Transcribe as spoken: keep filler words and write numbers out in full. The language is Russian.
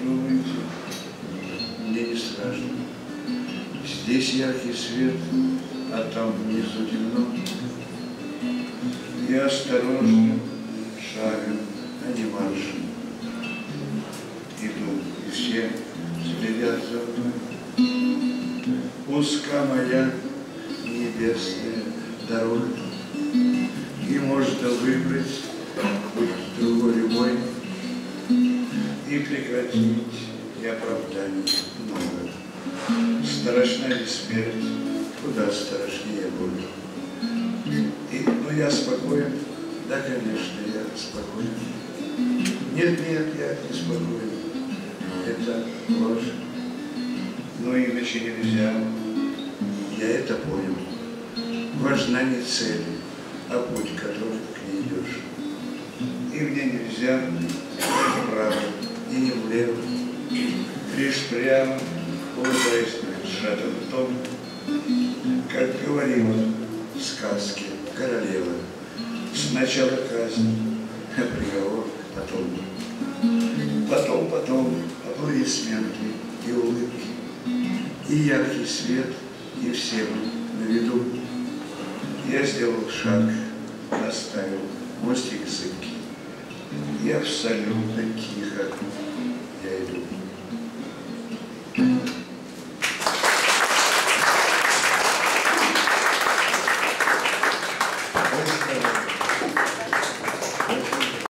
Попробуйте, мне не страшно. Здесь яркий свет, а там внизу темно. Я осторожно шагом, а не маршем иду, и все следят за мной. Узка моя небесная дорога, и можно выбрать путь другой любой и прекратить и оправдание много. Страшна ли смерть, куда страшнее боль. И, ну, я спокоен, да, конечно, я спокоен. Нет, нет, я не спокоен, это ложь. Но иначе нельзя, я это понял. Важна не цель, а путь, который к ней идешь. И мне нельзя ни вправо, и не влево, лишь прямо, улыбаясь перед сжатым ртом, как говорила в сказке королева. Сначала казнь, а приговор потом. Потом, потом аплодисменты и улыбки, и яркий свет, и все мы на виду. Я сделал шаг, наставил мостик зыбкий, и абсолютно тихо